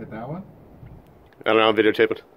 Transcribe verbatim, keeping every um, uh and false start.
at that one? I don't know, I'm videotaping.